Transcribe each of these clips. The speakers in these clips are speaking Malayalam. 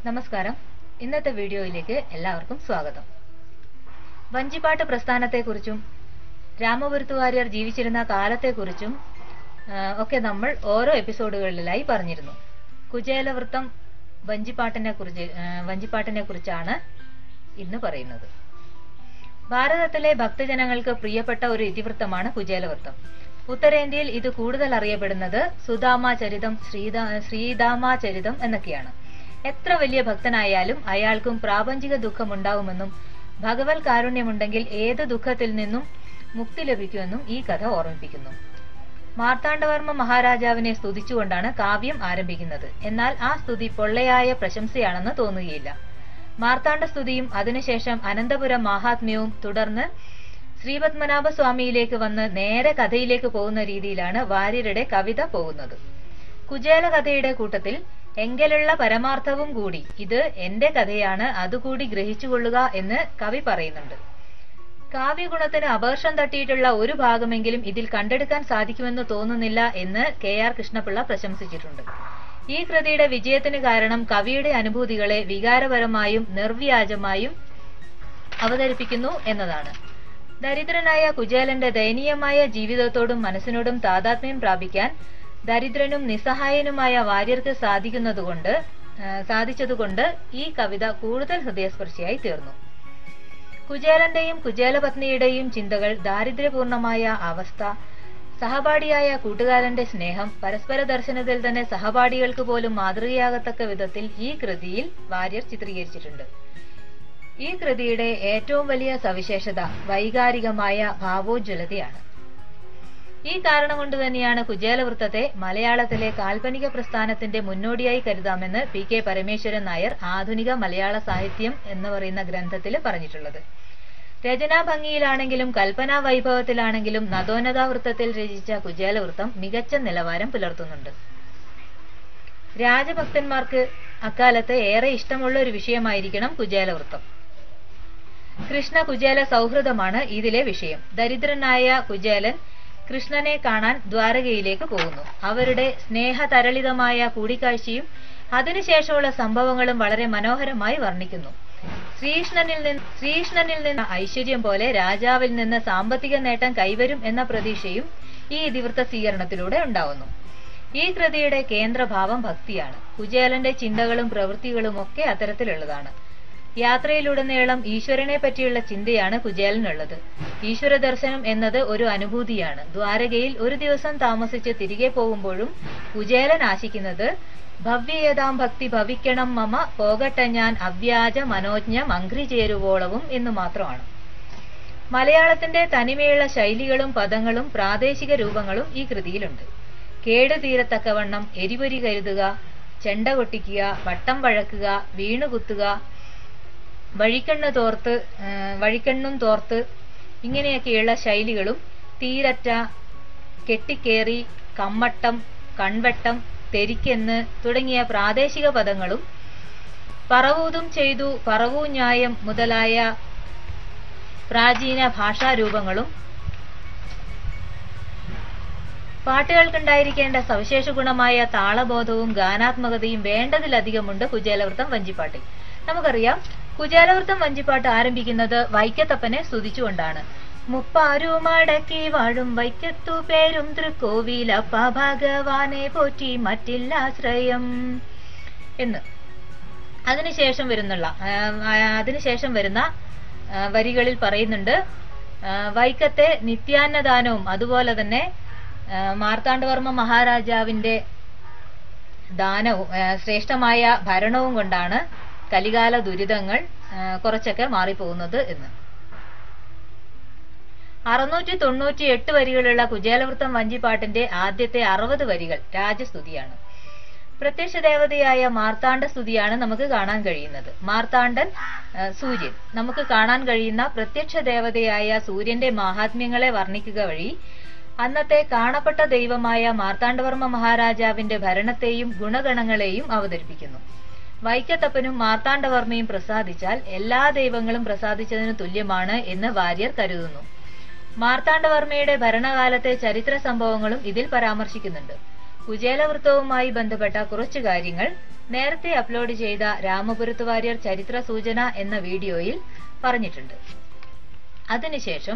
നമസ്കാരം. ഇന്നത്തെ വീഡിയോയിലേക്ക് എല്ലാവർക്കും സ്വാഗതം. വഞ്ചിപ്പാട്ട് പ്രസ്ഥാനത്തെക്കുറിച്ചും രാമപുരത്തു വാര്യർ ജീവിച്ചിരുന്ന കാലത്തെക്കുറിച്ചും ഒക്കെ നമ്മൾ ഓരോ എപ്പിസോഡുകളിലായി പറഞ്ഞിരുന്നു. കുചേലവൃത്തം വഞ്ചിപ്പാട്ടിനെ കുറിച്ചാണ് ഇന്ന് പറയുന്നത്. ഭാരതത്തിലെ ഭക്തജനങ്ങൾക്ക് പ്രിയപ്പെട്ട ഒരു ഇതിവൃത്തമാണ് കുചേലവൃത്തം. ഉത്തരേന്ത്യയിൽ ഇത് കൂടുതൽ അറിയപ്പെടുന്നത് സുദാമാചരിതം, ശ്രീദാമാചരിതം എന്നൊക്കെയാണ്. എത്ര വലിയ ഭക്തനായാലും അയാൾക്കും പ്രാപഞ്ചിക ദുഃഖമുണ്ടാവുമെന്നും ഭഗവത് കാരുണ്യമുണ്ടെങ്കിൽ ഏത് ദുഃഖത്തിൽ നിന്നും മുക്തി ലഭിക്കുമെന്നും ഈ കഥ ഓർമ്മിപ്പിക്കുന്നു. മാർത്താണ്ഡവർമ്മ മഹാരാജാവിനെ സ്തുതിച്ചുകൊണ്ടാണ് കാവ്യം ആരംഭിക്കുന്നത്. എന്നാൽ ആ സ്തുതി പൊള്ളയായ പ്രശംസയാണെന്ന് തോന്നുകയില്ല. മാർത്താണ്ഡ സ്തുതിയും അതിനുശേഷം അനന്തപുരം മാഹാത്മ്യവും തുടർന്ന് ശ്രീപത്മനാഭസ്വാമിയിലേക്ക് വന്ന് നേരെ കഥയിലേക്ക് പോകുന്ന രീതിയിലാണ് വാര്യരുടെ കവിത പോകുന്നത്. കുചേല കഥയുടെ കൂട്ടത്തിൽ എങ്കലുള്ള പരമാർത്ഥവും കൂടി ഇത് എന്റെ കഥയാണ്, അതുകൂടി ഗ്രഹിച്ചുകൊള്ളുക എന്ന് കവി പറയുന്നുണ്ട്. കാവ്യഗുണത്തിന് അപകർഷം തട്ടിയിട്ടുള്ള ഒരു ഭാഗമെങ്കിലും ഇതിൽ കണ്ടെടുക്കാൻ സാധിക്കുമെന്ന് തോന്നുന്നില്ല എന്ന് KR കൃഷ്ണപിള്ള പ്രശംസിച്ചിട്ടുണ്ട്. ഈ കൃതിയുടെ വിജയത്തിന് കാരണം കവിയുടെ അനുഭൂതികളെ വികാരപരമായും നിർവ്യാജമായും അവതരിപ്പിക്കുന്നു എന്നതാണ്. ദരിദ്രനായ കുചേലന്റെ ദയനീയമായ ജീവിതത്തോടും മനസ്സിനോടും താതാത്മ്യം പ്രാപിക്കാൻ ദരിദ്രനും നിസ്സഹായനുമായ വാര്യർക്ക് സാധിച്ചതുകൊണ്ട് ഈ കവിത കൂടുതൽ ഹൃദയസ്പർശിയായി തീർന്നു. കുചേലന്റെയും കുചേലപത്നിയുടെയും ചിന്തകൾ, ദാരിദ്ര്യപൂർണമായ അവസ്ഥ, സഹപാഠിയായ കൂട്ടുകാരന്റെ സ്നേഹം, പരസ്പര ദർശനത്തിൽ തന്നെ സഹപാഠികൾക്ക് പോലും മാതൃകയാകത്തക്ക വിധത്തിൽ ഈ കൃതിയിൽ വാര്യർ ചിത്രീകരിച്ചിട്ടുണ്ട്. ഈ കൃതിയുടെ ഏറ്റവും വലിയ സവിശേഷത വൈകാരികമായ ഭാവോജ്വലതയാണ്. ഈ കാരണം കൊണ്ട് തന്നെയാണ് കുചേലവൃത്തത്തെ മലയാളത്തിലെ കാൽപ്പനിക പ്രസ്ഥാനത്തിന്റെ മുന്നോടിയായി കരുതാമെന്ന് PK പരമേശ്വരൻ നായർ ആധുനിക മലയാള സാഹിത്യം എന്ന് പറയുന്ന ഗ്രന്ഥത്തിൽ പറഞ്ഞിട്ടുള്ളത്. രചനാ ഭംഗിയിലാണെങ്കിലും കൽപ്പനാ വൈഭവത്തിലാണെങ്കിലും നദോന്നതാവൃത്തത്തിൽ രചിച്ച കുചേലവൃത്തം മികച്ച നിലവാരം പുലർത്തുന്നുണ്ട്. രാജഭക്തന്മാർക്ക് അക്കാലത്ത് ഏറെ ഇഷ്ടമുള്ള ഒരു വിഷയമായിരിക്കണം കുചേലവൃത്തം. കൃഷ്ണ കുചേല സൗഹൃദമാണ് ഇതിലെ വിഷയം. ദരിദ്രനായ കുചേലൻ കൃഷ്ണനെ കാണാൻ ദ്വാരകയിലേക്ക് പോകുന്നു. അവരുടെ സ്നേഹതരളിതമായ കൂടിക്കാഴ്ചയും അതിനുശേഷമുള്ള സംഭവങ്ങളും വളരെ മനോഹരമായി വർണ്ണിക്കുന്നു. ശ്രീകൃഷ്ണനിൽ നിന്ന് ഐശ്വര്യം പോലെ രാജാവിൽ നിന്ന് സാമ്പത്തിക നേട്ടം കൈവരും എന്ന പ്രതീക്ഷയും ഈ ഇതിവൃത്ത സ്വീകരണത്തിലൂടെ ഉണ്ടാവുന്നു. ഈ കൃതിയുടെ കേന്ദ്രഭാവം ഭക്തിയാണ്. കുചേലന്റെ ചിന്തകളും പ്രവൃത്തികളും ഒക്കെ അത്തരത്തിലുള്ളതാണ്. യാത്രയിലുടനീളം ഈശ്വരനെ പറ്റിയുള്ള ചിന്തയാണ് കുചേലനുള്ളത്. ഈശ്വര ദർശനം എന്നത് ഒരു അനുഭൂതിയാണ്. ദ്വാരകയിൽ ഒരു ദിവസം താമസിച്ച് തിരികെ പോകുമ്പോഴും കുചേലൻ ആശിക്കുന്നത് ഭവ്യേതാം ഭക്തി ഭവിക്കണം മമ, പോകട്ടെ ഞാൻ അവ്യാജ മനോജ്ഞ മംഘ്രി ചേരുവോളവും എന്നു മാത്രമാണ്. മലയാളത്തിന്റെ തനിമയുള്ള ശൈലികളും പദങ്ങളും പ്രാദേശിക രൂപങ്ങളും ഈ കൃതിയിലുണ്ട്. കേട് തീരത്തക്കവണ്ണം എരിപൊരി കരുതുക, ചെണ്ട കൊട്ടിക്കുക, വട്ടം വഴക്കുക, വീണുകുത്തുക, വഴിക്കണ്ണും തോർത്ത് ഇങ്ങനെയൊക്കെയുള്ള ശൈലികളും, തീരറ്റ, കെട്ടിക്കേറി, കമ്മട്ടം, കൺവെട്ടം, തെരിക്കെന്ന് തുടങ്ങിയ പ്രാദേശിക പദങ്ങളും, പറവൂതും ചെയ്തു, പറവൂ ന്യായം മുതലായ പ്രാചീന ഭാഷാരൂപങ്ങളും, പാട്ടുകൾക്കുണ്ടായിരിക്കേണ്ട സവിശേഷ ഗുണമായ താളബോധവും ഗാനാത്മകതയും വേണ്ടതിലധികമുണ്ട് കുചേലവൃത്തം വഞ്ചിപ്പാട്ടിൽ. നമുക്കറിയാം, കുചേലവൃത്തം വഞ്ചിപ്പാട്ട് ആരംഭിക്കുന്നത് വൈക്കത്തപ്പനെ സ്തുതിച്ചുകൊണ്ടാണ്. മുപ്പാരുമടക്കി വാഴും വൈക്കത്തു പേരും തൃക്കോവിലപ്പ ഭഗവാനെ പോറ്റി മറ്റില്ലാശ്രയം എന്ന്. അതിനുശേഷം വരുന്ന വരികളിൽ പറയുന്നുണ്ട്, വൈക്കത്തെ നിത്യാന്നദാനവും അതുപോലെ തന്നെ മാർത്താണ്ഡവർമ്മ മഹാരാജാവിന്റെ ദാനവും ശ്രേഷ്ഠമായ ഭരണവും കൊണ്ടാണ് കലികാല ദുരിതങ്ങൾ കുറച്ചൊക്കെ മാറിപ്പോകുന്നത് എന്ന്. 698 വരികളുള്ള കുചേലവൃത്തം വഞ്ചിപ്പാട്ടിന്റെ ആദ്യത്തെ 60 വരികൾ രാജസ്തുതിയാണ്. പ്രത്യക്ഷ ദേവതയായ മാർത്താണ്ഡ സ്തുതിയാണ് നമുക്ക് കാണാൻ കഴിയുന്നത്. മാർത്താണ്ഡൻ സൂര്യൻ. നമുക്ക് കാണാൻ കഴിയുന്ന പ്രത്യക്ഷ ദേവതയായ സൂര്യന്റെ മാഹാത്മ്യങ്ങളെ വർണ്ണിക്കുക വഴി അന്നത്തെ കാണപ്പെട്ട ദൈവമായ മാർത്താണ്ഡവർമ്മ മഹാരാജാവിന്റെ ഭരണത്തെയും ഗുണഗണങ്ങളെയും അവതരിപ്പിക്കുന്നു. വൈക്കത്തപ്പനും മാർത്താണ്ഡവർമ്മയും പ്രസാദിച്ചാൽ എല്ലാ ദൈവങ്ങളും പ്രസാദിച്ചതിന് തുല്യമാണ് എന്ന് വാര്യർ കരുതുന്നു. മാർത്താണ്ഡവർമ്മയുടെ ഭരണകാലത്തെ ചരിത്ര സംഭവങ്ങളും ഇതിൽ പരാമർശിക്കുന്നുണ്ട്. കുചേലവൃത്തവുമായി ബന്ധപ്പെട്ട കുറച്ചു കാര്യങ്ങൾ നേരത്തെ അപ്ലോഡ് ചെയ്ത രാമപുരത്ത് വാര്യർ ചരിത്ര സൂചന എന്ന വീഡിയോയിൽ പറഞ്ഞിട്ടുണ്ട്. അതിനുശേഷം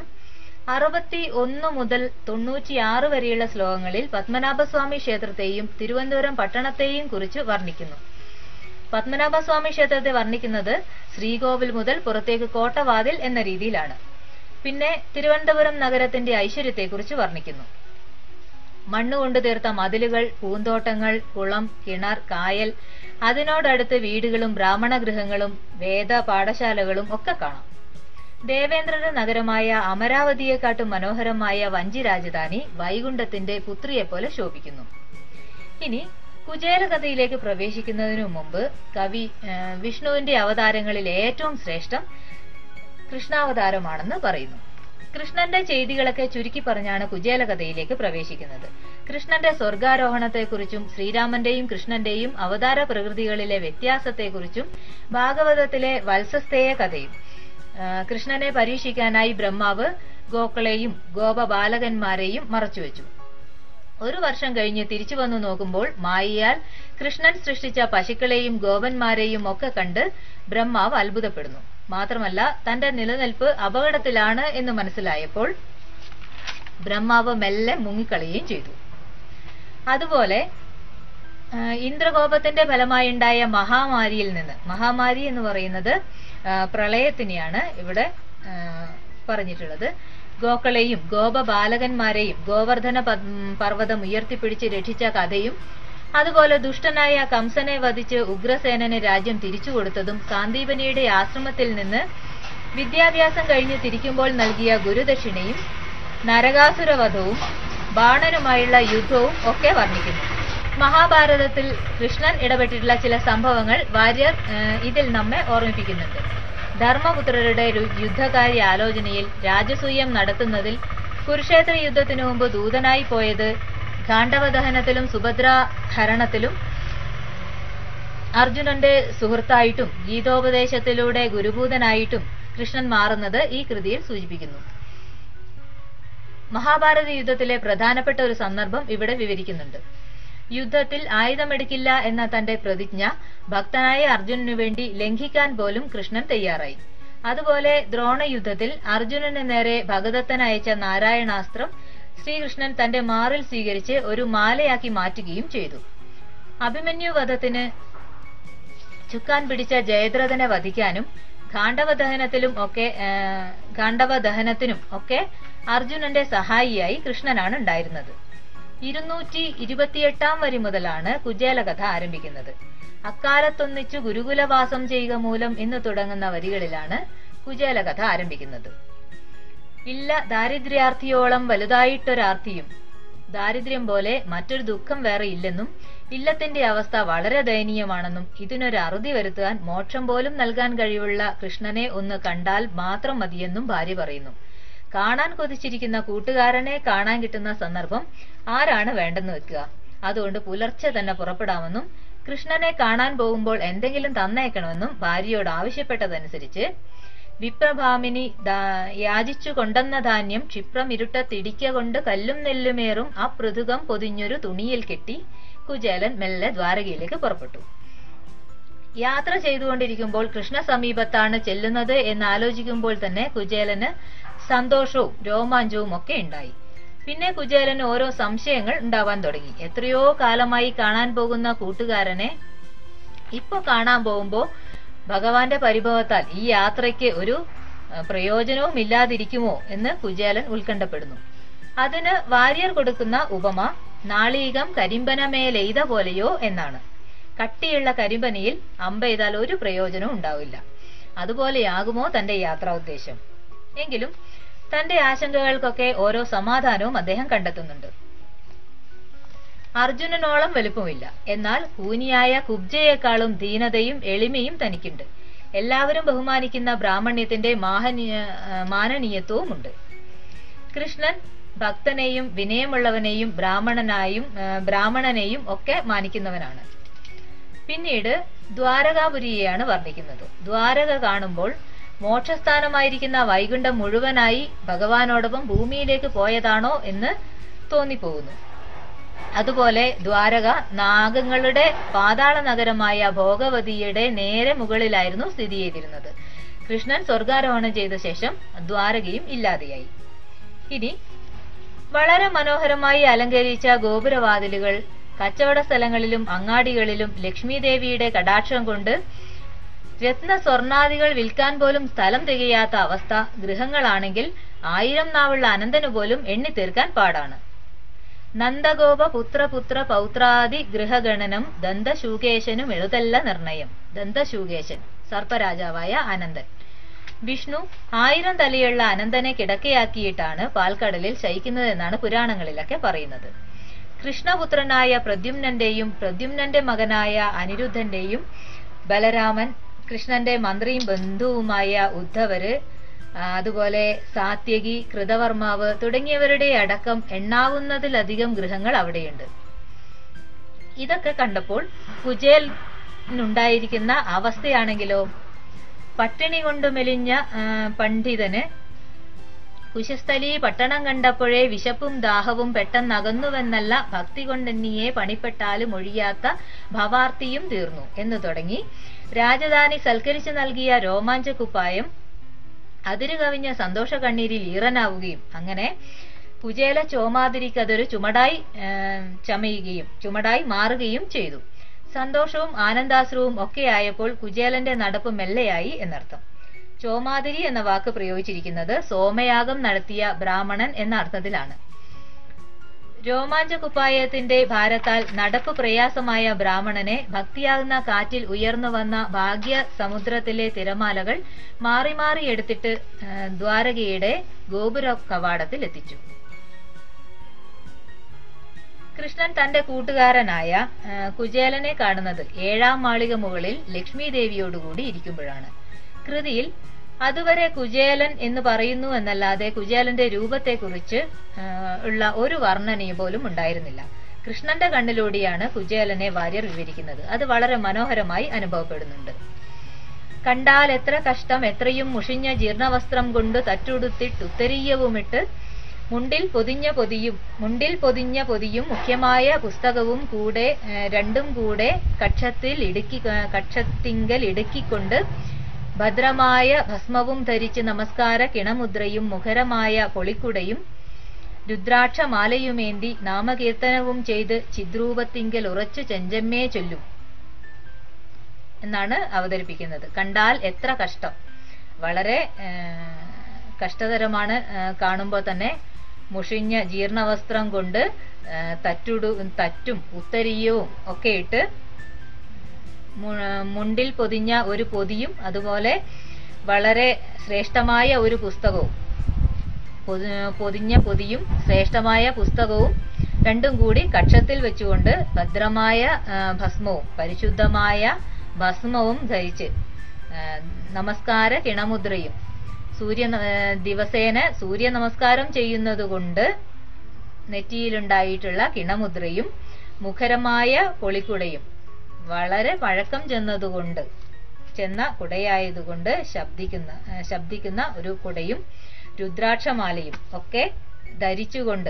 61 മുതൽ 96 വരെയുള്ള ശ്ലോകങ്ങളിൽ പത്മനാഭസ്വാമി ക്ഷേത്രത്തെയും തിരുവനന്തപുരം പട്ടണത്തെയും കുറിച്ച് വർണ്ണിക്കുന്നു. പത്മനാഭസ്വാമി ക്ഷേത്രത്തെ വർണ്ണിക്കുന്നത് ശ്രീകോവിൽ മുതൽ പുറത്തേക്ക് കോട്ടവാതിൽ എന്ന രീതിയിലാണ്. പിന്നെ തിരുവനന്തപുരം നഗരത്തിന്റെ ഐശ്വര്യത്തെക്കുറിച്ച് വർണ്ണിക്കുന്നു. മണ്ണുകൊണ്ട് തീർത്ത മതിലുകൾ, പൂന്തോട്ടങ്ങൾ, കുളം, കിണർ, കായൽ, അതിനോടടുത്ത് വീടുകളും ബ്രാഹ്മണ ഗൃഹങ്ങളും വേദ പാഠശാലകളും ഒക്കെ കാണാം. ദേവേന്ദ്രന്റെ നഗരമായ അമരാവതിയെക്കാട്ടും മനോഹരമായ വഞ്ചി രാജധാനി വൈകുണ്ഠത്തിന്റെ പുത്രിയെപ്പോലെ ശോഭിക്കുന്നു. ഇനി കുചേലകഥയിലേക്ക് പ്രവേശിക്കുന്നതിനു മുമ്പ് കവി വിഷ്ണുവിന്റെ അവതാരങ്ങളിൽ ഏറ്റവും ശ്രേഷ്ഠം കൃഷ്ണാവതാരമാണെന്ന് പറയുന്നു. കൃഷ്ണന്റെ ചെയ്തികളൊക്കെ ചുരുക്കി പറഞ്ഞാണ് കുചേലകഥയിലേക്ക് പ്രവേശിക്കുന്നത്. കൃഷ്ണന്റെ സ്വർഗാരോഹണത്തെക്കുറിച്ചും ശ്രീരാമന്റെയും കൃഷ്ണന്റെയും അവതാര പ്രകൃതികളിലെ വ്യത്യാസത്തെക്കുറിച്ചും ഭാഗവതത്തിലെ വത്സസ്തേയ കഥയും, കൃഷ്ണനെ പരീക്ഷിക്കാനായി ബ്രഹ്മാവ് ഗോക്കളെയും ഗോപബാലകന്മാരെയും മറച്ചുവെച്ചു. 1 വർഷം കഴിഞ്ഞ് തിരിച്ചു വന്നു നോക്കുമ്പോൾ മായയാൽ കൃഷ്ണൻ സൃഷ്ടിച്ച പശുക്കളെയും ഗോപന്മാരെയും ഒക്കെ കണ്ട് ബ്രഹ്മാവ് അത്ഭുതപ്പെടുന്നു. മാത്രമല്ല തന്റെ നിലനിൽപ്പ് അപകടത്തിലാണ് എന്ന് മനസ്സിലായപ്പോൾ ബ്രഹ്മാവ് മെല്ലെ മുങ്ങിക്കളയുകയും ചെയ്തു. അതുപോലെ ഇന്ദ്രകോപത്തിന്റെ ഫലമായുണ്ടായ മഹാമാരിയിൽ നിന്ന്, മഹാമാരി എന്ന് പറയുന്നത് പ്രളയത്തിനെയാണ് ഇവിടെ പറഞ്ഞിട്ടുള്ളത്, ഗോക്കളെയും ഗോപബാലകന്മാരെയും ഗോവർദ്ധന പർവ്വതം ഉയർത്തിപ്പിടിച്ച് രക്ഷിച്ച കഥയും, അതുപോലെ ദുഷ്ടനായ കംസനെ വധിച്ച് ഉഗ്രസേനന് രാജ്യം തിരിച്ചുകൊടുത്തതും, സാന്ദീപനിയുടെ ആശ്രമത്തിൽ നിന്ന് വിദ്യാഭ്യാസം കഴിഞ്ഞ് തിരിക്കുമ്പോൾ നൽകിയ ഗുരുദക്ഷിണയും, നരകാസുരവധവും ബാണനുമായുള്ള യുദ്ധവും ഒക്കെ വർണ്ണിക്കുന്നു. മഹാഭാരതത്തിൽ കൃഷ്ണൻ ഇടപെട്ടിട്ടുള്ള ചില സംഭവങ്ങൾ വാര്യർ ഇതിൽ നമ്മെ ഓർമ്മിപ്പിക്കുന്നുണ്ട്. ധർമ്മപുത്രരുടെ യുദ്ധകാര്യ ആലോചനയിൽ രാജസൂയം നടത്തുന്നതിൽ, കുരുക്ഷേത്ര യുദ്ധത്തിനു മുമ്പ് ദൂതനായി പോയത്, ഗാണ്ഡവദഹനത്തിലും സുഭദ്രാഹരണത്തിലും അർജുനന്റെ സുഹൃത്തായിട്ടും ഗീതോപദേശത്തിലൂടെ ഗുരുഭൂതനായിട്ടും കൃഷ്ണൻ മാറുന്നത് ഈ കൃതിയിൽ സൂചിപ്പിക്കുന്നു. മഹാഭാരത യുദ്ധത്തിലെ പ്രധാനപ്പെട്ട ഒരു സന്ദർഭം ഇവിടെ വിവരിക്കുന്നുണ്ട്. യുദ്ധത്തിൽ ആയുധമെടുക്കില്ല എന്ന തന്റെ പ്രതിജ്ഞ ഭക്തനായ അർജുനനു വേണ്ടി ലംഘിക്കാൻ പോലും കൃഷ്ണൻ തയ്യാറായി. അതുപോലെ ദ്രോണയുദ്ധത്തിൽ അർജുനന് നേരെ ഭഗദത്തൻ അയച്ച നാരായണാസ്ത്രം ശ്രീകൃഷ്ണൻ തന്റെ മാറിൽ സ്വീകരിച്ച് ഒരു മാലയാക്കി മാറ്റുകയും ചെയ്തു. അഭിമന്യു വധത്തിന് ചുക്കാൻ പിടിച്ച ജയദ്രഥനെ വധിക്കാനും ഗാണ്ഡവദഹനത്തിനും ഒക്കെ അർജുനന്റെ സഹായിയായി കൃഷ്ണനാണ് ഉണ്ടായിരുന്നത്. 228 വരി മുതലാണ് കുചേലകഥ ആരംഭിക്കുന്നത്. അക്കാലത്തൊന്നിച്ചു ഗുരുകുലവാസം ചെയ്യുക മൂലം എന്ന് തുടങ്ങുന്ന വരികളിലാണ് കുചേലകഥ ആരംഭിക്കുന്നത്. ഇല്ല ദാരിദ്ര്യാർത്ഥിയോളം വലുതായിട്ടൊരാർത്തിയും, ദാരിദ്ര്യം പോലെ മറ്റൊരു ദുഃഖം വേറെ ഇല്ലെന്നും ഇല്ലത്തിന്റെ അവസ്ഥ വളരെ ദയനീയമാണെന്നും ഇതിനൊരു അറുതി വരുത്താൻ മോക്ഷം പോലും നൽകാൻ കഴിവുള്ള കൃഷ്ണനെ ഒന്ന് കണ്ടാൽ മാത്രം മതിയെന്നും ഭാര്യ പറയുന്നു. കാണാൻ കൊതിച്ചിരിക്കുന്ന കൂട്ടുകാരനെ കാണാൻ കിട്ടുന്ന സന്ദർഭം ആരാണ് വേണ്ടെന്ന് വെക്കുക? അതുകൊണ്ട് പുലർച്ചെ തന്നെ പുറപ്പെടാമെന്നും കൃഷ്ണനെ കാണാൻ പോകുമ്പോൾ എന്തെങ്കിലും തന്നേക്കണമെന്നും ഭാര്യയോട് ആവശ്യപ്പെട്ടതനുസരിച്ച് വിപ്രഭാമിനി യാചിച്ചു കൊണ്ടെന്ന ധാന്യം ക്ഷിപ്രം ഇരുട്ടത്തിടിക്ക കൊണ്ട് കല്ലും നെല്ലുമേറും ആ പൃഥുകം പൊതിഞ്ഞൊരു തുണിയിൽ കെട്ടി കുചേലൻ മെല്ലെ ദ്വാരകയിലേക്ക് പുറപ്പെട്ടു. യാത്ര ചെയ്തുകൊണ്ടിരിക്കുമ്പോൾ കൃഷ്ണ സമീപത്താണ് ചെല്ലുന്നത് എന്ന് ആലോചിക്കുമ്പോൾ തന്നെ കുചേലന് സന്തോഷവും രോമാഞ്ചവും ഒക്കെ ഉണ്ടായി. പിന്നെ കുചേലന് ഓരോ സംശയങ്ങൾ ഉണ്ടാവാൻ തുടങ്ങി. എത്രയോ കാലമായി കാണാൻ പോകുന്ന കൂട്ടുകാരനെ ഇപ്പൊ കാണാൻ പോകുമ്പോ ഭഗവാന്റെ പരിഭവത്താൽ ഈ യാത്രയ്ക്ക് ഒരു പ്രയോജനവും ഇല്ലാതിരിക്കുമോ എന്ന് കുചേലൻ ഉത്കണ്ഠപ്പെടുന്നു. അതിന് വാര്യർ കൊടുക്കുന്ന ഉപമ നാളീകം കരിമ്പനമേലെയ്ത പോലെയോ എന്നാണ്. കട്ടിയുള്ള കരിമ്പനയിൽ അമ്പെയ്താൽ ഒരു പ്രയോജനവും ഉണ്ടാവില്ല. അതുപോലെയാകുമോ തന്റെ യാത്രാ ഉദ്ദേശം? എങ്കിലും തന്റെ ആശങ്കകൾക്കൊക്കെ ഓരോ സമാധാനവും അദ്ദേഹം കണ്ടെത്തുന്നുണ്ട്. അർജുനനോളം വലുപ്പമില്ല, എന്നാൽ കൂനിയായ കുബ്ജയേക്കാളും ദീനതയും എളിമയും തനിക്കുണ്ട്. എല്ലാവരും ബഹുമാനിക്കുന്ന ബ്രാഹ്മണ്യത്തിന്റെ മാനനീയത്വവുമുണ്ട്. കൃഷ്ണൻ ഭക്തനെയും വിനയമുള്ളവനെയും ബ്രാഹ്മണനെയും ഒക്കെ മാനിക്കുന്നവനാണ്. പിന്നീട് ദ്വാരകാപുരിയെയാണ് വർണ്ണിക്കുന്നത്. ദ്വാരക കാണുമ്പോൾ മോക്ഷസ്ഥാനമായിരിക്കുന്ന വൈകുണ്ഠം മുഴുവനായി ഭഗവാനോടൊപ്പം ഭൂമിയിലേക്ക് പോയതാണോ എന്ന് തോന്നിപ്പോകുന്നു. അതുപോലെ ദ്വാരക നാഗങ്ങളുടെ പാതാള നഗരമായ ഭോഗവതിയുടെ നേരെ മുകളിലായിരുന്നു സ്ഥിതി ചെയ്തിരുന്നത്. കൃഷ്ണൻ സ്വർഗാരോഹണം ചെയ്ത ശേഷം ദ്വാരകയും ഇല്ലാതെയായി. ഇനി വളരെ മനോഹരമായി അലങ്കരിച്ച ഗോപുരവാതിലുകൾ, കച്ചവട സ്ഥലങ്ങളിലും അങ്ങാടികളിലും ലക്ഷ്മി ദേവിയുടെ കടാക്ഷം കൊണ്ട് രത്ന സ്വർണാദികൾ വിൽക്കാൻ പോലും സ്ഥലം തികയാത്ത അവസ്ഥ. ഗൃഹങ്ങളാണെങ്കിൽ 1000 നാവുള്ള അനന്തനു പോലും എണ്ണിത്തീർക്കാൻ പാടാണ്. നന്ദഗോപ പുത്രപുത്ര പൗത്രാദി ഗൃഹഗണനം ദന്തശൂകേശനും എഴുതല്ല നിർണയം. ദന്തശൂകേശൻ സർപ്പരാജാവായ അനന്തൻ. വിഷ്ണു 1000 തലയുള്ള അനന്തനെ കിടക്കയാക്കിയിട്ടാണ് പാൽക്കടലിൽ ശയിക്കുന്നതെന്നാണ് പുരാണങ്ങളിലൊക്കെ പറയുന്നത്. കൃഷ്ണപുത്രനായ പ്രദ്യുമ്നന്റെയും പ്രദ്യുമ്നന്റെ മകനായ അനിരുദ്ധന്റെയും ബലരാമൻ, കൃഷ്ണന്റെ മന്ത്രിയും ബന്ധുവുമായ ഉദ്ധവര്, അതുപോലെ സാത്യകി, കൃതവർമാവ് തുടങ്ങിയവരുടെ അടക്കം എണ്ണാവുന്നതിലധികം ഗൃഹങ്ങൾ അവിടെയുണ്ട്. ഇതൊക്കെ കണ്ടപ്പോൾ കുചേലനുണ്ടായിരിക്കുന്ന അവസ്ഥയാണെങ്കിലോ, പട്ടിണി കൊണ്ട് മെലിഞ്ഞ പണ്ഡിതന് കുശസ്ഥലി പട്ടണം കണ്ടപ്പോഴേ വിശപ്പും ദാഹവും പെട്ടെന്നകന്നുവെന്നല്ല, ഭക്തി കൊണ്ടെന്നിയെ പണിപ്പെട്ടാലും ഒഴിയാത്ത ഭവാർത്തിയും തീർന്നു എന്ന് തുടങ്ങി രാജധാനി സൽക്കരിച്ചു നൽകിയ രോമാഞ്ചക്കുപ്പായം അതിരു കവിഞ്ഞ സന്തോഷ കണ്ണീരിൽ ഈറനാവുകയും അങ്ങനെ കുചേല ചോമാതിരിക്കതൊരു ചുമടായി മാറുകയും ചെയ്തു. സന്തോഷവും ആനന്ദാശ്രവും ഒക്കെയായപ്പോൾ കുചേലന്റെ നടപ്പ് മെല്ലെയായി എന്നർത്ഥം. ചോമാതിരി എന്ന വാക്ക് പ്രയോഗിച്ചിരിക്കുന്നത് സോമയാഗം നടത്തിയ ബ്രാഹ്മണൻ എന്ന അർത്ഥത്തിലാണ്. രോമാഞ്ചകുപ്പായത്തിന്റെ ഭാരത്താൽ നടപ്പ് പ്രയാസമായ ബ്രാഹ്മണനെ ഭക്തിയാകുന്ന കാറ്റിൽ ഉയർന്നു വന്ന ഭാഗ്യ സമുദ്രത്തിലെ തിരമാലകൾ മാറി മാറി എടുത്തിട്ട് ദ്വാരകയുടെ ഗോപുര കവാടത്തിൽ എത്തിച്ചു. കൃഷ്ണൻ തന്റെ കൂട്ടുകാരനായ കുചേലനെ കാണുന്നത് 7ാം മാളിക മുകളിൽ ലക്ഷ്മി ദേവിയോടുകൂടി ഇരിക്കുമ്പോഴാണ്. കൃതിയിൽ അതുവരെ കുചേലൻ എന്ന് പറയുന്നു എന്നല്ലാതെ കുചേലന്റെ രൂപത്തെക്കുറിച്ച് ഉള്ള ഒരു വർണ്ണനയും പോലും ഉണ്ടായിരുന്നില്ല. കൃഷ്ണന്റെ കണ്ണിലൂടെയാണ് കുചേലനെ വാര്യർ വിവരിക്കുന്നത്. അത് വളരെ മനോഹരമായി അനുഭവപ്പെടുന്നുണ്ട്. കണ്ടാൽ എത്ര കഷ്ടം, എത്രയും മുഷിഞ്ഞ ജീർണവസ്ത്രം കൊണ്ട് തറ്റുടുത്തിട്ടുത്തരീയവുമിട്ട് മുണ്ടിൽ പൊതിഞ്ഞ പൊതിയും മുഖ്യമായ പുസ്തകവും കൂടെ രണ്ടും കൂടെ കക്ഷത്തിങ്കൽ ഇടുക്കിക്കൊണ്ട് ഭദ്രമായ ഭസ്മവും ധരിച്ച് നമസ്കാര കിണമുദ്രയും മുഖരമായ പൊളിക്കുടയും രുദ്രാക്ഷമാലയുമേന്തി നാമകീർത്തനവും ചെയ്ത് ചിദ്രൂപത്തിങ്കൽ ഉറച്ചു ചെഞ്ചമ്മേ ചൊല്ലും എന്നാണ് അവതരിപ്പിക്കുന്നത്. കണ്ടാൽ എത്ര കഷ്ടം, വളരെ കഷ്ടതരമാണ്. കാണുമ്പോൾ തന്നെ മുഷിഞ്ഞ ജീർണവസ്ത്രം കൊണ്ട് തറ്റും ഉത്തരീയവും ഒക്കെ ഇട്ട് മുണ്ടിൽ പൊതിഞ്ഞ ഒരു പൊതിയും അതുപോലെ വളരെ ശ്രേഷ്ഠമായ ഒരു പുസ്തകവും, പൊതിഞ്ഞ പൊതിയും ശ്രേഷ്ഠമായ പുസ്തകവും രണ്ടും കൂടി കക്ഷത്തിൽ വെച്ചുകൊണ്ട് ഭദ്രമായ ഭസ്മവും പരിശുദ്ധമായ ഭസ്മവും ധരിച്ച് നമസ്കാര കിണമുദ്രയും ദിവസേന സൂര്യ നമസ്കാരം ചെയ്യുന്നതുകൊണ്ട് നെറ്റിയിലുണ്ടായിട്ടുള്ള കിണമുദ്രയും മുഖരമായ പൊളിക്കുടയും വളരെ പഴക്കം ചെന്ന കുടയായതുകൊണ്ട് ശബ്ദിക്കുന്ന ഒരു കുടയും രുദ്രാക്ഷമാലയും ഒക്കെ ധരിച്ചുകൊണ്ട്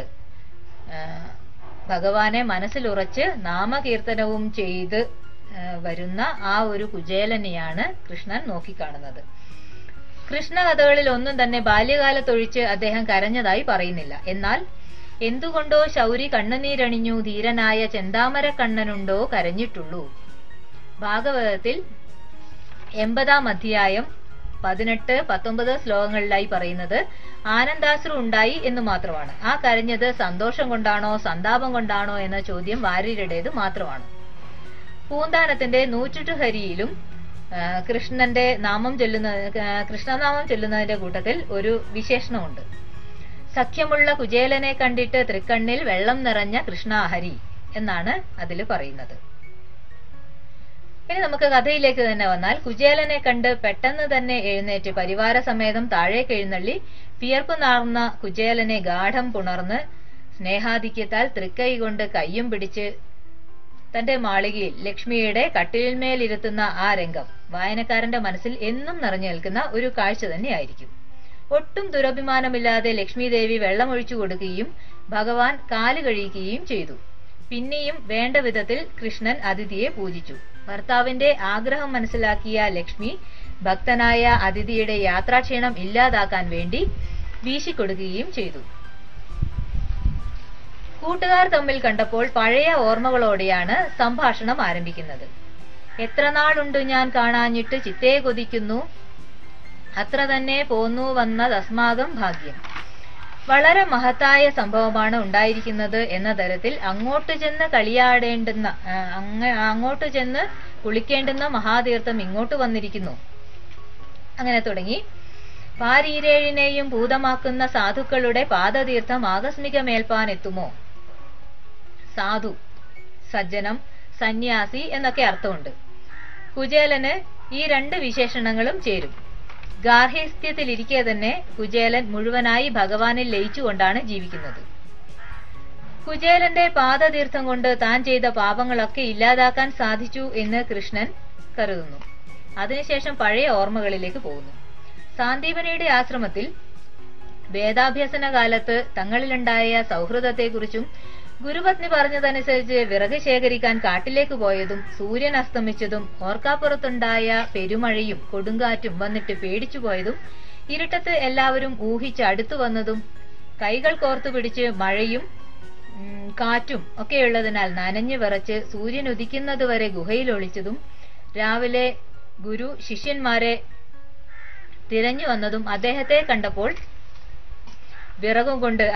ഭഗവാനെ മനസ്സിലുറച്ച് നാമകീർത്തനവും ചെയ്ത് വരുന്ന ആ ഒരു കുചേലനെയാണ് കൃഷ്ണൻ നോക്കിക്കാണുന്നത്. കൃഷ്ണകഥകളിൽ ഒന്നും തന്നെ ബാല്യകാലത്തൊഴിച്ച് അദ്ദേഹം കരഞ്ഞതായി പറയുന്നില്ല. എന്നാൽ എന്തുകൊണ്ടോ ശൗരി കണ്ണുനീരണിഞ്ഞു ധീരനായ ചെന്താമര കണ്ണനുണ്ടോ കരഞ്ഞിട്ടുള്ളൂ. ഭാഗവതത്തിൽ 80-ാം അധ്യായം 18-19 ശ്ലോകങ്ങളിലായി പറയുന്നത് ആനന്ദാശ്രു ഉണ്ടായി എന്ന് മാത്രമാണ്. ആ കരഞ്ഞത് സന്തോഷം കൊണ്ടാണോ സന്താപം കൊണ്ടാണോ എന്ന ചോദ്യം വാര്യരുടേത് മാത്രമാണ്. പൂന്താനത്തിന്റെ 108 ഹരിയിലും കൃഷ്ണനാമം ചൊല്ലുന്നതിന്റെ കൂട്ടത്തിൽ ഒരു വിശേഷണമുണ്ട്. സഖ്യമുള്ള കുചേലനെ കണ്ടിട്ട് തൃക്കണ്ണിൽ വെള്ളം നിറഞ്ഞ കൃഷ്ണഹരി എന്നാണ് അതിൽ പറയുന്നത്. ഇനി നമുക്ക് കഥയിലേക്ക് തന്നെ വന്നാൽ, കുചേലനെ കണ്ട് പെട്ടെന്ന് തന്നെ എഴുന്നേറ്റ് പരിവാര സമേതം താഴേക്ക് എഴുന്നള്ളി വിയർപ്പ് നാർന്ന കുചേലനെ ഗാഠം പുണർന്ന് സ്നേഹാധിക്യത്താൽ തൃക്കൈ കൊണ്ട് കയ്യും പിടിച്ച് തന്റെ മാളികയിൽ ലക്ഷ്മിയുടെ കട്ടിലിന്മേലിരുത്തുന്ന ആ രംഗം വായനക്കാരന്റെ മനസ്സിൽ എന്നും നിറഞ്ഞു നിൽക്കുന്ന ഒരു കാഴ്ച തന്നെയായിരിക്കും. ഒട്ടും ദുരഭിമാനമില്ലാതെ ലക്ഷ്മി ദേവി വെള്ളമൊഴിച്ചു കൊടുക്കുകയും ഭഗവാൻ കാല് കഴിയുകയും ചെയ്തു. പിന്നെയും വേണ്ട വിധത്തിൽ കൃഷ്ണൻ അതിഥിയെ പൂജിച്ചു. ഭർത്താവിന്റെ ആഗ്രഹം മനസ്സിലാക്കിയ ലക്ഷ്മി ഭക്തനായ അതിഥിയുടെ യാത്രാക്ഷീണം ഇല്ലാതാക്കാൻ വേണ്ടി വീശിക്കൊടുക്കുകയും ചെയ്തു. കൂട്ടുകാർ തമ്മിൽ കണ്ടപ്പോൾ പഴയ ഓർമ്മകളോടെയാണ് സംഭാഷണം ആരംഭിക്കുന്നത്. എത്ര നാളുണ്ടു ഞാൻ കാണാഞ്ഞിട്ട് ചിത്തേ കൊതിക്കുന്നു, അത്ര തന്നെ പോന്നു വന്നതസ്മാകം ഭാഗ്യം. വളരെ മഹത്തായ സംഭവമാണ് ഉണ്ടായിരിക്കുന്നത് എന്ന തരത്തിൽ അങ്ങോട്ട് ചെന്ന് കളിയാടേണ്ടുന്ന അങ്ങോട്ട് ചെന്ന് കുളിക്കേണ്ടുന്ന മഹാതീർത്ഥം ഇങ്ങോട്ട് വന്നിരിക്കുന്നു. അങ്ങനെ തുടങ്ങി. പാരീരേഴിനെയും ഭൂതമാക്കുന്ന സാധുക്കളുടെ പാദതീർത്ഥം ആകസ്മിക മേൽപ്പാൻ എത്തുമോ? സാധു, സജ്ജനം, സന്യാസി എന്നൊക്കെ അർത്ഥമുണ്ട്. കുചേലന് ഈ രണ്ട് വിശേഷണങ്ങളും ചേരും. ഗാർഹസ്ഥ്യത്തിലിരിക്കെ തന്നെ കുചേലൻ മുഴുവനായി ഭഗവാനിൽ ലയിച്ചുകൊണ്ടാണ് ജീവിക്കുന്നത്. കുചേലന്റെ പാദതീർത്ഥം കൊണ്ട് താൻ ചെയ്ത പാപങ്ങളൊക്കെ ഇല്ലാതാക്കാൻ സാധിച്ചു എന്ന് കൃഷ്ണൻ കരുതുന്നു. അതിനുശേഷം പഴയ ഓർമ്മകളിലേക്ക് പോകുന്നു. സാന്ദീപനിയുടെ ആശ്രമത്തിൽ വേദാഭ്യസന കാലത്ത് തങ്ങളിലുണ്ടായ സൗഹൃദത്തെക്കുറിച്ചും ഗുരുപത്നി പറഞ്ഞതനുസരിച്ച് വിറക് ശേഖരിക്കാൻ കാട്ടിലേക്ക് പോയതും സൂര്യൻ അസ്തമിച്ചതും ഓർക്കാപ്പുറത്തുണ്ടായ പെരുമഴയും കൊടുങ്കാറ്റും വന്നിട്ട് പേടിച്ചു പോയതും ഇരുട്ടത്ത് എല്ലാവരും ഊഹിച്ച് അടുത്തു വന്നതും കൈകൾ കോർത്തു പിടിച്ച് മഴയും കാറ്റും ഒക്കെയുള്ളതിനാൽ നനഞ്ഞു വിറച്ച് സൂര്യൻ ഉദിക്കുന്നതുവരെ ഗുഹയിൽ ഒളിച്ചതും രാവിലെ ഗുരു ശിഷ്യന്മാരെ തിരഞ്ഞു വന്നതും അദ്ദേഹത്തെ കണ്ടപ്പോൾ വിറകും കൊണ്ട്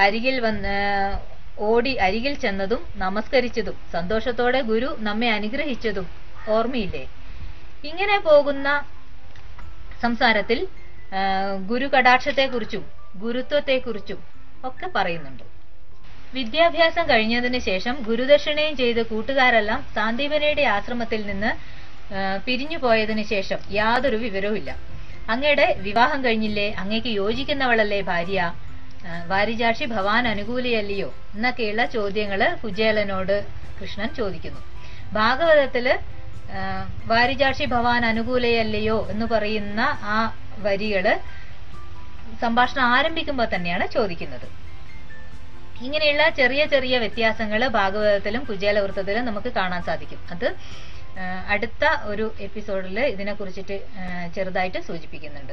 ഓടി അരികിൽ ചെന്നതും നമസ്കരിച്ചതും സന്തോഷത്തോടെ ഗുരു നമ്മെ അനുഗ്രഹിച്ചതും ഓർമ്മയില്ലേ? ഇങ്ങനെ പോകുന്ന സംസാരത്തിൽ ഗുരു കടാക്ഷത്തെക്കുറിച്ചും ഗുരുത്വത്തെക്കുറിച്ചും ഒക്കെ പറയുന്നുണ്ട്. വിദ്യാഭ്യാസം കഴിഞ്ഞതിന് ശേഷം ഗുരുദക്ഷിണയും ചെയ്ത് കൂട്ടുകാരെല്ലാം സാന്ദീപനിയുടെ ആശ്രമത്തിൽ നിന്ന് പിരിഞ്ഞു പോയതിനു ശേഷം യാതൊരു വിവരവുമില്ല. അങ്ങയുടെ വിവാഹം കഴിഞ്ഞില്ലേ? അങ്ങേക്ക് യോജിക്കുന്നവളല്ലേ ഭാര്യ? വാരിജാക്ഷി ഭവാൻ അനുകൂലിയല്ലയോ എന്നൊക്കെയുള്ള ചോദ്യങ്ങള് കുചേലനോട് കൃഷ്ണൻ ചോദിക്കുന്നു. ഭാഗവതത്തില് വാരിജാക്ഷി ഭവാൻ അനുകൂലയല്ലയോ എന്ന് പറയുന്ന ആ വരികള് സംഭാഷണം ആരംഭിക്കുമ്പോൾ തന്നെയാണ് ചോദിക്കുന്നത്. ഇങ്ങനെയുള്ള ചെറിയ ചെറിയ വ്യത്യാസങ്ങള് ഭാഗവതത്തിലും കുചേലവൃത്തത്തിലും നമുക്ക് കാണാൻ സാധിക്കും. അത് അടുത്ത ഒരു എപ്പിസോഡില് ഇതിനെ കുറിച്ചിട്ട് ചെറുതായിട്ട് സൂചിപ്പിക്കുന്നുണ്ട്.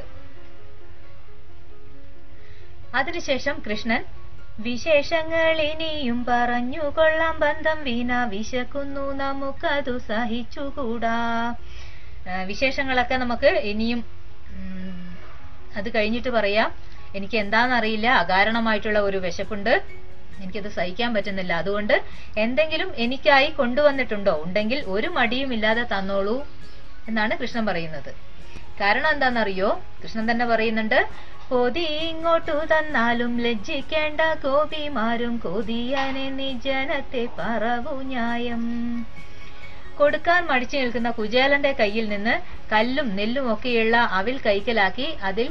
അതിനുശേഷം കൃഷ്ണൻ വിശേഷങ്ങൾ ഇനിയും പറഞ്ഞു കൊള്ളാം, ബന്ധം വീണ വിശക്കുന്നു നമുക്കതു സഹിച്ചുകൂടാ. വിശേഷങ്ങളൊക്കെ നമുക്ക് ഇനിയും അത് കഴിഞ്ഞിട്ട് പറയാം. എനിക്ക് എന്താണെന്നറിയില്ല, അകാരണമായിട്ടുള്ള ഒരു വിശപ്പുണ്ട്, എനിക്കത് സഹിക്കാൻ പറ്റുന്നില്ല. അതുകൊണ്ട് എന്തെങ്കിലും എനിക്കായി കൊണ്ടുവന്നിട്ടുണ്ടോ? ഉണ്ടെങ്കിൽ ഒരു മടിയും ഇല്ലാതെ തന്നോളൂ എന്നാണ് കൃഷ്ണൻ പറയുന്നത്. കാരണം എന്താണെന്നറിയോ? കൃഷ്ണൻ തന്നെ പറയുന്നുണ്ട്, കൊതി ഇങ്ങോട്ടു തന്നാലും ലജ്ജിക്കേണ്ട ഗോപിമാരും കൊതിയനെ നിജനത്തെ പറവു ന്യായം. കൊടുക്കാൻ മടിച്ചു നിൽക്കുന്ന കുചേലന്റെ കയ്യിൽ നിന്ന് കല്ലും നെല്ലും ഒക്കെയുള്ള അവിൽ കൈക്കലാക്കി അതിൽ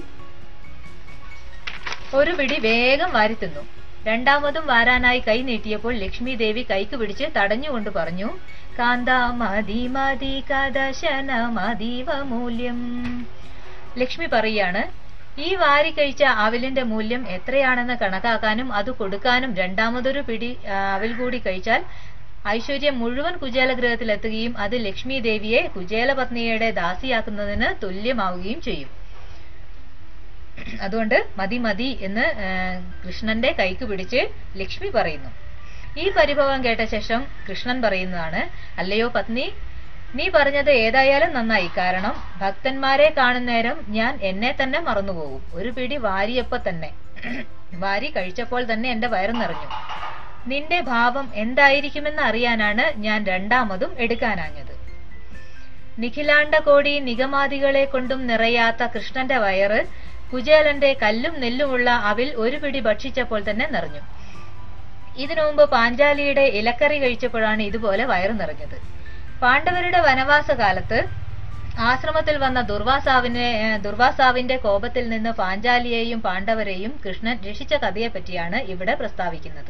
ഒരു പിടി വേഗം വാരി തിന്നു. രണ്ടാമതും വാരാനായി കൈ നീട്ടിയപ്പോൾ ലക്ഷ്മി ദേവി കൈക്ക് പിടിച്ച് തടഞ്ഞുകൊണ്ട് പറഞ്ഞു, കാന്ത മതി മതി കദശന മതീവ മൂല്യം. ലക്ഷ്മി പറയാണ്, ഈ വാരി കഴിച്ച അവിലിന്റെ മൂല്യം എത്രയാണെന്ന് കണക്കാക്കാനും അത് കൊടുക്കാനും രണ്ടാമതൊരു പിടി അവിൽ കൂടി കഴിച്ചാൽ ഐശ്വര്യം മുഴുവൻ കുചേലഗൃഹത്തിലെത്തുകയും അത് ലക്ഷ്മി ദേവിയെ കുചേലപത്നിയുടെ ദാസിയാക്കുന്നതിന് തുല്യമാവുകയും ചെയ്യും. അതുകൊണ്ട് മതി മതി എന്ന് കൃഷ്ണന്റെ കൈക്ക് പിടിച്ച് ലക്ഷ്മി പറയുന്നു. ഈ പരിഭവം കേട്ട ശേഷം കൃഷ്ണൻ പറയുന്നതാണ്, അല്ലയോ പത്നി, നീ പറഞ്ഞത് ഏതായാലും നന്നായി. കാരണം ഭക്തന്മാരെ കാണുന്നേരം ഞാൻ എന്നെ തന്നെ മറന്നുപോകും. ഒരു പിടി വാരിയപ്പോ തന്നെ വാരി കഴിച്ചപ്പോൾ തന്നെ എന്റെ വയറ് നിറഞ്ഞു. നിന്റെ ഭാവം എന്തായിരിക്കുമെന്ന് അറിയാനാണ് ഞാൻ രണ്ടാമതും എടുക്കാനാഞ്ഞത്. നിഖിലാണ്ട കോടി നിഗമാദികളെ കൊണ്ടും നിറയാത്ത കൃഷ്ണന്റെ വയറ് കുചേലന്റെ കല്ലും നെല്ലുമുള്ള അവിൽ ഒരു പിടി ഭക്ഷിച്ചപ്പോൾ തന്നെ നിറഞ്ഞു. ഇതിനു മുമ്പ് പാഞ്ചാലിയുടെ ഇലക്കറി കഴിച്ചപ്പോഴാണ് ഇതുപോലെ വയറ് നിറഞ്ഞത്. പാണ്ഡവരുടെ വനവാസ കാലത്ത് ആശ്രമത്തിൽ വന്ന ദുർവാസാവിന്റെ കോപത്തിൽ നിന്ന് പാഞ്ചാലിയെയും പാണ്ഡവരെയും കൃഷ്ണൻ രക്ഷിച്ച കഥയെ പറ്റിയാണ് ഇവിടെ പ്രസ്താവിക്കുന്നത്.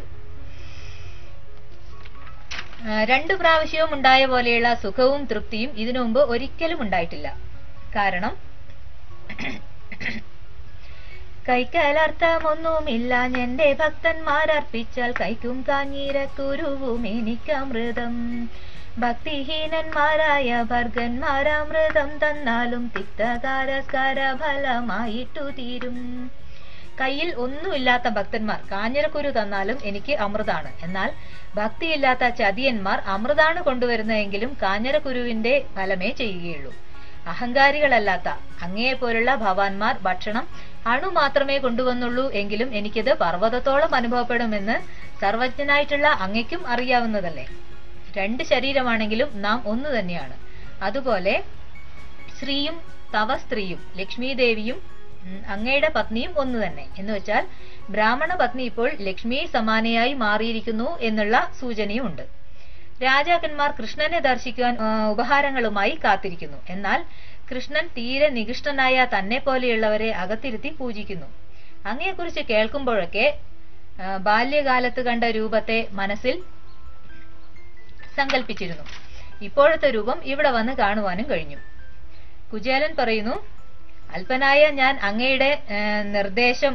2 പ്രാവശ്യവും ഉണ്ടായ പോലെയുള്ള സുഖവും തൃപ്തിയും ഇതിനു മുമ്പ് ഒരിക്കലും ഉണ്ടായിട്ടില്ല. കാരണം കൈക്കലർത്ഥമൊന്നുമില്ല എന്റെ ഭക്തന്മാരർപ്പിച്ചാൽ കൈക്കും കാഞ്ഞീരക്കുരുവും എനിക്കമൃതം. ഭക്തിഹീനന്മാരായ ഭർഗന്മാരമൃതം തന്നാലും തിക്തകാരസ്കാര ഫലമായിട്ടു തീരും. കയ്യിൽ ഒന്നുമില്ലാത്ത ഭക്തന്മാർ കാഞ്ഞിരക്കുരു തന്നാലും എനിക്ക് അമൃതാണ്. എന്നാൽ ഭക്തിയില്ലാത്ത ചതിയന്മാർ അമൃതാണ് കൊണ്ടുവരുന്നതെങ്കിലും കാഞ്ഞിരക്കുരുവിന്റെ ഫലമേ ചെയ്യുകയുള്ളൂ. അഹങ്കാരികളല്ലാത്ത അങ്ങയെപ്പോലുള്ള ഭവാന്മാർ ഭക്ഷണം അണു മാത്രമേ കൊണ്ടുവന്നുള്ളൂ എങ്കിലും എനിക്കിത് പർവ്വതത്തോളം അനുഭവപ്പെടുമെന്ന് സർവജ്ഞനായിട്ടുള്ള അങ്ങയ്ക്കും അറിയാവുന്നതല്ലേ. 2 ശരീരമാണെങ്കിലും നാം ഒന്നു തന്നെയാണ്. അതുപോലെ ശ്രീയും തവ സ്ത്രീയും ലക്ഷ്മീദേവിയും അങ്ങയുടെ പത്നിയും ഒന്നു തന്നെ. എന്ന് വെച്ചാൽ ബ്രാഹ്മണ പത്നി ഇപ്പോൾ ലക്ഷ്മി സമാനയായി മാറിയിരിക്കുന്നു എന്നുള്ള സൂചനയുമുണ്ട്. രാജാക്കന്മാർ കൃഷ്ണനെ ദർശിക്കുവാൻ ഉപഹാരങ്ങളുമായി കാത്തിരിക്കുന്നു. എന്നാൽ കൃഷ്ണൻ തീരെ നികൃഷ്ടനായ തന്നെ പോലെയുള്ളവരെ അകത്തിരുത്തി പൂജിക്കുന്നു. അങ്ങയെക്കുറിച്ച് കേൾക്കുമ്പോഴൊക്കെ ബാല്യകാലത്ത് കണ്ട രൂപത്തെ മനസ്സിൽ സങ്കല്പിച്ചിരുന്നു. ഇപ്പോഴത്തെ രൂപം ഇവിടെ വന്ന് കാണുവാനും കഴിഞ്ഞു. കുചേലൻ പറയുന്നു, അല്പനായ ഞാൻ അങ്ങയുടെ നിർദ്ദേശം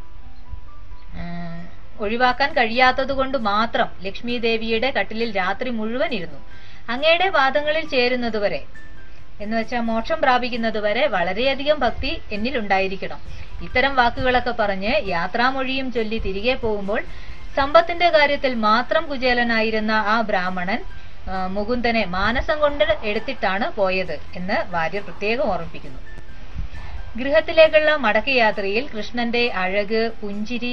ഒഴിവാക്കാൻ കഴിയാത്തതുകൊണ്ട് മാത്രം ലക്ഷ്മി ദേവിയുടെ കട്ടിലിൽ രാത്രി മുഴുവൻ ഇരുന്നു. അങ്ങയുടെ പാദങ്ങളിൽ ചേരുന്നതുവരെ എന്ന് വെച്ചാൽ മോക്ഷം പ്രാപിക്കുന്നതുവരെ വളരെയധികം ഭക്തി എന്നിൽ ഉണ്ടായിരിക്കണം. ഇത്തരം വാക്കുകളൊക്കെ പറഞ്ഞ് യാത്രാമൊഴിയും ചൊല്ലി തിരികെ പോകുമ്പോൾ സമ്പത്തിന്റെ കാര്യത്തിൽ മാത്രം കുചേലനായിരുന്ന ആ ബ്രാഹ്മണൻ മുകുന്ദനെ മാനസം കൊണ്ട് എടുത്തിട്ടാണ് പോയത് എന്ന് വാര്യർ പ്രത്യേകം ഓർമ്മിപ്പിക്കുന്നു. ഗൃഹത്തിലേക്കുള്ള മടക്കയാത്രയിൽ കൃഷ്ണന്റെ അഴക്, പുഞ്ചിരി,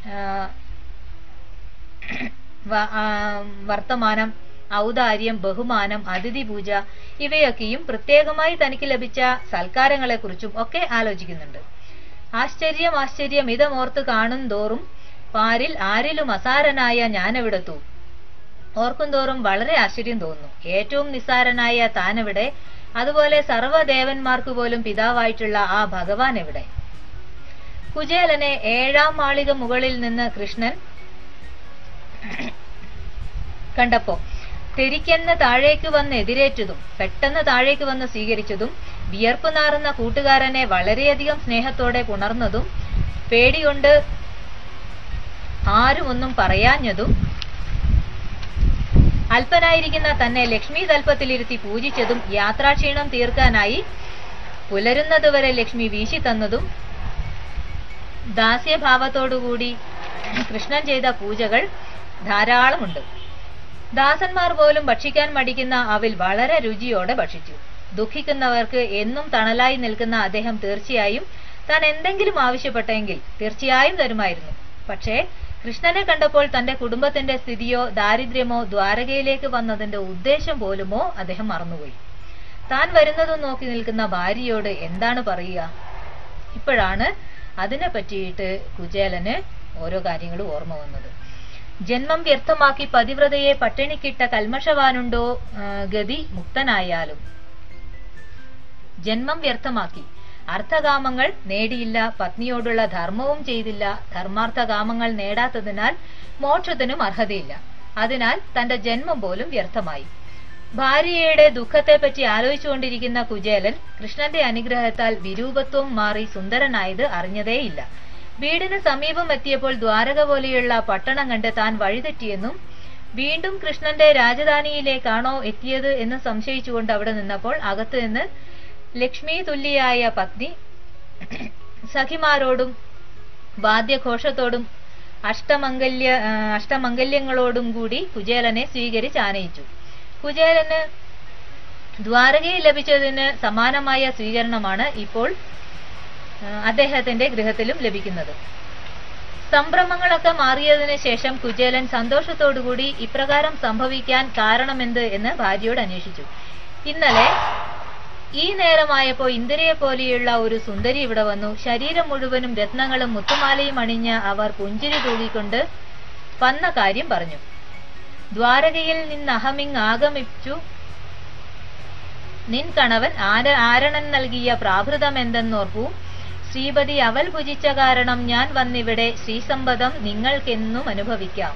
വർത്തമാനം, ഔദാര്യം, ബഹുമാനം, അതിഥി പൂജ ഇവയൊക്കെയും പ്രത്യേകമായി തനിക്ക് ലഭിച്ച സൽക്കാരങ്ങളെക്കുറിച്ചും ഒക്കെ ആലോചിക്കുന്നുണ്ട്. ആശ്ചര്യം ഇതമോർത്ത് കാണും തോറും പാരിൽ ആരിലും അസാരനായ ഞാനെവിടെത്തു. ഓർക്കും തോറും വളരെ ആശ്ചര്യം തോന്നുന്നു. ഏറ്റവും നിസ്സാരനായ താനെവിടെ? അതുപോലെ സർവ്വദേവന്മാർക്ക് പോലും പിതാവായിട്ടുള്ള ആ ഭഗവാൻ എവിടെ? കുചേലനെ 7ാം മാളിക മുകളിൽ നിന്ന് കൃഷ്ണൻ കണ്ടപ്പോ തെരിക്കെന്ന് താഴേക്ക് വന്ന് എതിരേറ്റതും പെട്ടെന്ന് താഴേക്ക് വന്ന് സ്വീകരിച്ചതും വിയർപ്പ് നാറുന്ന കൂട്ടുകാരനെ വളരെയധികം സ്നേഹത്തോടെ പുണർന്നതും പേടികൊണ്ട് ആരും ഒന്നും പറയാഞ്ഞതും അല്പനായിരിക്കുന്ന തന്നെ ലക്ഷ്മി തൽപ്പത്തിലിരുത്തി പൂജിച്ചതും യാത്രാക്ഷീണം തീർക്കാനായി പുലരുന്നതുവരെ ലക്ഷ്മി വീശി തന്നതും ദാസ്യഭാവത്തോടുകൂടി കൃഷ്ണൻ ചെയ്ത പൂജകൾ ധാരാളമുണ്ട്. ദാസന്മാർ പോലും ഭക്ഷിക്കാൻ മടിക്കുന്ന അവിൽ വളരെ രുചിയോടെ ഭക്ഷിച്ചു. ദുഃഖിക്കുന്നവർക്ക് എന്നും തണലായി നിൽക്കുന്ന അദ്ദേഹം തീർച്ചയായും താൻ എന്തെങ്കിലും ആവശ്യപ്പെട്ടെങ്കിൽ തീർച്ചയായും തരുമായിരുന്നു. പക്ഷേ കൃഷ്ണനെ കണ്ടപ്പോൾ തന്റെ കുടുംബത്തിന്റെ സ്ഥിതിയോ ദാരിദ്ര്യമോ ദ്വാരകയിലേക്ക് വന്നതിന്റെ ഉദ്ദേശം പോലുമോ അദ്ദേഹം മറന്നുപോയി. താൻ വരുന്നതും നോക്കി നിൽക്കുന്ന ഭാര്യയോട് എന്താണ് പറയുക? ഇപ്പോഴാണ് അതിനെ പറ്റിയിട്ട് കുചേലന് ഓരോ കാര്യങ്ങളും ഓർമ്മ വന്നത്. ജന്മം വ്യർത്ഥമാക്കി പതിവ്രതയെ പട്ടിണിക്കിട്ട കൽമഷവാനുണ്ടോ ഗതി മുക്തനായാലും. ജന്മം വ്യർത്ഥമാക്കി അർത്ഥകാമങ്ങൾ നേടിയില്ല, പത്നിയോടുള്ള ധർമ്മവും ചെയ്തില്ല, ധർമാർത്ഥകാമങ്ങൾ നേടാത്തതിനാൽ മോക്ഷത്തിനും അർഹതയില്ല. അതിനാൽ തന്റെ ജന്മം പോലും വ്യർത്ഥമായി. ഭാര്യയുടെ ദുഃഖത്തെപ്പറ്റി ആലോചിച്ചുകൊണ്ടിരിക്കുന്ന കുചേലൻ കൃഷ്ണന്റെ അനുഗ്രഹത്താൽ വിരൂപത്വം മാറി സുന്ദരനായത് അറിഞ്ഞതേയില്ല. വീടിന് സമീപം എത്തിയപ്പോൾ ദ്വാരക പോലെയുള്ള പട്ടണം കണ്ട് താൻ വഴിതെറ്റിയെന്നും വീണ്ടും കൃഷ്ണന്റെ രാജധാനിയിലേക്കാണോ എത്തിയത് എന്ന് സംശയിച്ചുകൊണ്ട് അവിടെ നിന്നപ്പോൾ അകത്ത് നിന്ന് ലക്ഷ്മി തുല്യയായ പത്നി സഖിമാരോടും വാദ്യഘോഷത്തോടും അഷ്ടമംഗല്യങ്ങളോടും കൂടി കുചേലനെ സ്വീകരിച്ച് ആനയിച്ചു. കുചേലന് ദ്വാരകയിൽ ലഭിച്ചതിന് സമാനമായ സ്വീകരണമാണ് ഇപ്പോൾ അദ്ദേഹത്തിന്റെ ഗൃഹത്തിലും ലഭിക്കുന്നത്. സംഭ്രമങ്ങളൊക്കെ മാറിയതിനു ശേഷം കുചേലൻ സന്തോഷത്തോടുകൂടി ഇപ്രകാരം സംഭവിക്കാൻ കാരണമെന്ത് എന്ന് ഭാര്യയോട് അന്വേഷിച്ചു. ഇന്നലെ ഈ നേരമായപ്പോ ഇന്ദിരയെ പോലെയുള്ള ഒരു സുന്ദരി ഇവിടെ വന്നു. ശരീരം മുഴുവനും രത്നങ്ങളും മുത്തുമാലയും അണിഞ്ഞ് അവർ പുഞ്ചിരി തൂകിക്കൊണ്ട് വന്ന കാര്യം പറഞ്ഞു. ദ്വാരകയിൽ നിന്നഹമിങ് ആഗമിച്ചു നിൻ കണവൻ ആരണൻ നൽകിയ പ്രാഭൃതമെന്തെന്നോർപ്പു. ശ്രീപതി അവൽ ഭുജിച്ച കാരണം ഞാൻ വന്നിവിടെ ശ്രീസമ്പദം നിങ്ങൾക്കെന്നും അനുഭവിക്കാം.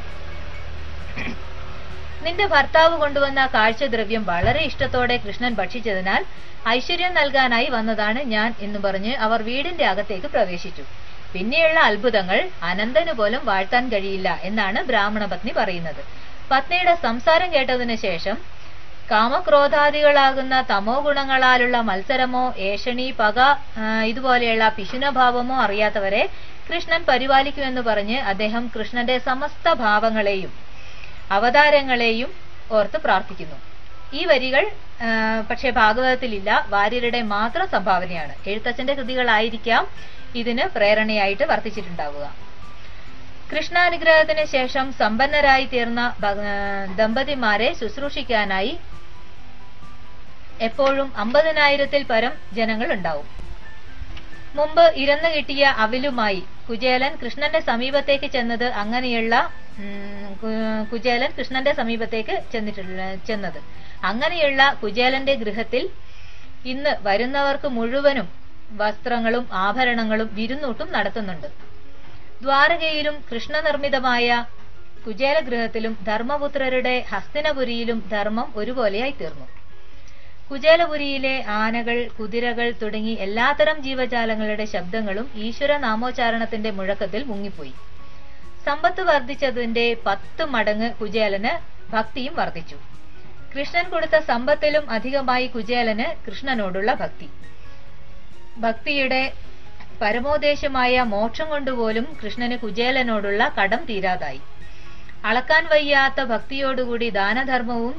നിന്റെ ഭർത്താവ് കൊണ്ടുവന്ന കാഴ്ചദ്രവ്യം വളരെ ഇഷ്ടത്തോടെ കൃഷ്ണൻ ഭക്ഷിച്ചതിനാൽ ഐശ്വര്യം നൽകാനായി വന്നതാണ് ഞാൻ എന്ന് പറഞ്ഞ് അവർ വീടിന്റെ അകത്തേക്ക് പ്രവേശിച്ചു. പിന്നെയുള്ള അത്ഭുതങ്ങൾ അനന്തന് പോലും വാഴ്ത്താൻ കഴിയില്ല എന്നാണ് ബ്രാഹ്മണ പത്നി പറയുന്നത്. പത്നിയുടെ സംസാരം കേട്ടതിനു ശേഷം കാമക്രോധാദികളാകുന്ന തമോ ഗുണങ്ങളാലുള്ള മത്സരമോ ഏഷണി പക ഇതുപോലെയുള്ള പിശുനഭാവമോ അറിയാത്തവരെ കൃഷ്ണൻ പരിപാലിക്കുമെന്ന് പറഞ്ഞ് അദ്ദേഹം കൃഷ്ണന്റെ സമസ്ത ഭാവങ്ങളെയും അവതാരങ്ങളെയും ഓർത്ത് പ്രാർത്ഥിക്കുന്നു. ഈ വരികൾ പക്ഷെ ഭാഗവതത്തിലില്ല, വാര്യരുടെ മാത്രം സംഭാവനയാണ്. എഴുത്തച്ഛന്റെ കൃതികളായിരിക്കാം ഇതിന് പ്രേരണയായിട്ട് വർത്തിച്ചിട്ടുണ്ടാവുക. കൃഷ്ണാനുഗ്രഹത്തിന് ശേഷം സമ്പന്നരായി തീർന്ന ദമ്പതിമാരെ ശുശ്രൂഷിക്കാനായി എപ്പോഴും 50,000-ൽ പരം ജനങ്ങൾ ഉണ്ടാവും. മുമ്പ് ഇരന്നു കിട്ടിയ അവിലുമായി കുചേലൻ കൃഷ്ണന്റെ സമീപത്തേക്ക് ചെന്നത് അങ്ങനെയുള്ള കുചേലന്റെ ഗൃഹത്തിൽ ഇന്ന് വരുന്നവർക്ക് മുഴുവനും വസ്ത്രങ്ങളും ആഭരണങ്ങളും വിരുന്നൂട്ടും നടത്തുന്നുണ്ട്. ദ്വാരകയിലും കൃഷ്ണനിർമ്മിതമായ കുചേലഗൃഹത്തിലും ധർമ്മപുത്രരുടെ ഹസ്തിനപുരിയിലും ധർമ്മം ഒരുപോലെയായി തീർന്നു. കുചേലപുരിയിലെ ആനകൾ, കുതിരകൾ തുടങ്ങി എല്ലാത്തരം ജീവജാലങ്ങളുടെ ശബ്ദങ്ങളും ഈശ്വര നാമോച്ചാരണത്തിന്റെ മുഴക്കത്തിൽ മുങ്ങിപ്പോയി. സമ്പത്ത് വർദ്ധിച്ചതിന്റെ 10 മടങ്ങ് കുചേലന് ഭക്തിയും വർദ്ധിച്ചു. കൃഷ്ണൻ കൊടുത്ത സമ്പത്തിലും അധികമായി കുചേലന് കൃഷ്ണനോടുള്ള ഭക്തിയുടെ പരമോദ്ദേശമായ മോക്ഷം കൊണ്ടുപോലും കൃഷ്ണന് കുചേലനോടുള്ള കടം തീരാതായി. അളക്കാൻ വയ്യാത്ത ഭക്തിയോടുകൂടി ദാനധർമ്മവും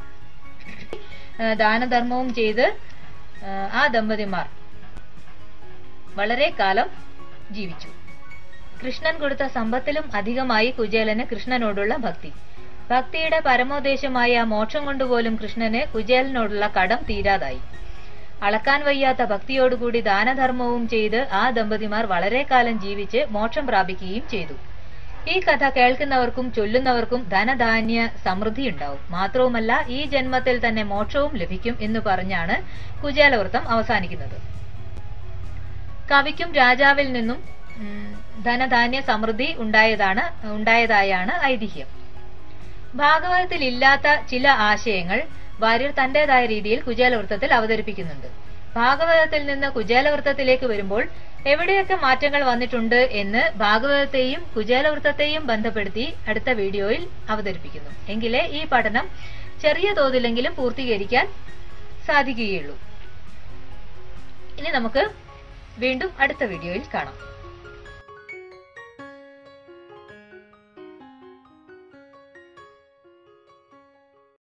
ചെയ്ത് ആ ദമ്പതിമാർ വളരെ കാലം ജീവിച്ചു. കൃഷ്ണൻ കൊടുത്ത സമ്പത്തിലും അധികമായി കുചേലന് കൃഷ്ണനോടുള്ള ഭക്തിയുടെ പരമോദ്ദേശമായ മോക്ഷം കൊണ്ടുപോലും കൃഷ്ണന് കുചേലനോടുള്ള കടം തീരാതായി. അളക്കാൻ വയ്യാത്ത ഭക്തിയോടുകൂടി ദാനധർമ്മവും ചെയ്ത് ആ ദമ്പതിമാർ വളരെ കാലം ജീവിച്ച് മോക്ഷം പ്രാപിക്കുകയും ചെയ്തു. ഈ കഥ കേൾക്കുന്നവർക്കും ചൊല്ലുന്നവർക്കും ധനധാന്യ സമൃദ്ധി ഉണ്ടാവും. മാത്രവുമല്ല ഈ ജന്മത്തിൽ തന്നെ മോക്ഷവും ലഭിക്കും എന്ന് പറഞ്ഞാണ് കുചേലവൃത്തം അവസാനിക്കുന്നത്. കവിക്കും രാജാവിൽ നിന്നും ധനധാന്യ സമൃദ്ധി ഉണ്ടായതായാണ് ഐതിഹ്യം. ഭാഗവതത്തിൽ ഇല്ലാത്ത ചില ആശയങ്ങൾ വാര്യർ തന്റേതായ രീതിയിൽ കുചേലവൃത്തത്തിൽ അവതരിപ്പിക്കുന്നുണ്ട്. ഭാഗവതത്തിൽ നിന്ന് കുചേലവൃത്തത്തിലേക്ക് വരുമ്പോൾ എവിടെയൊക്കെ മാറ്റങ്ങൾ വന്നിട്ടുണ്ട് എന്ന് ഭാഗവതത്തെയും കുചേലവൃത്തത്തെയും ബന്ധപ്പെടുത്തി അടുത്ത വീഡിയോയിൽ അവതരിപ്പിക്കുന്നു. എങ്കിലേ ഈ പഠനം ചെറിയ തോതിലെങ്കിലും പൂർത്തീകരിക്കാൻ സാധിക്കുകയുള്ളൂ. ഇനി നമുക്ക് വീണ്ടും അടുത്ത വീഡിയോയിൽ കാണാം.